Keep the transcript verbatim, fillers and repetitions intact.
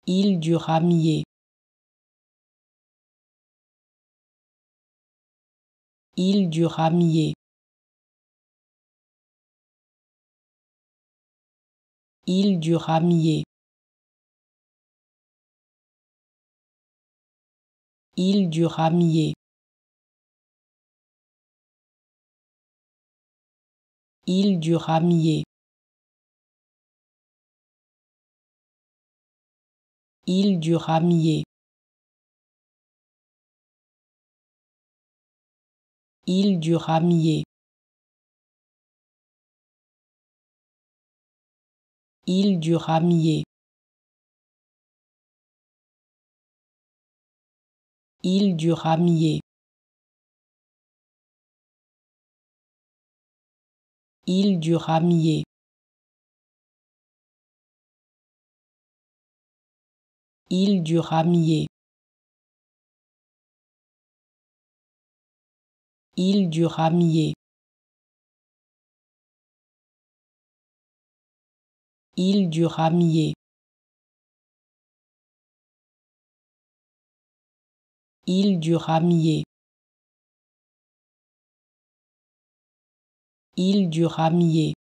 Île du Ramier. Île du Ramier. Île du Ramier. Île du Ramier. Île du Ramier. Île du Ramier. Île du Ramier. Île du Ramier. Île du Ramier. Île du Ramier. Île du Ramier. Île du Ramier. Île du Ramier. Île du Ramier. Île du Ramier.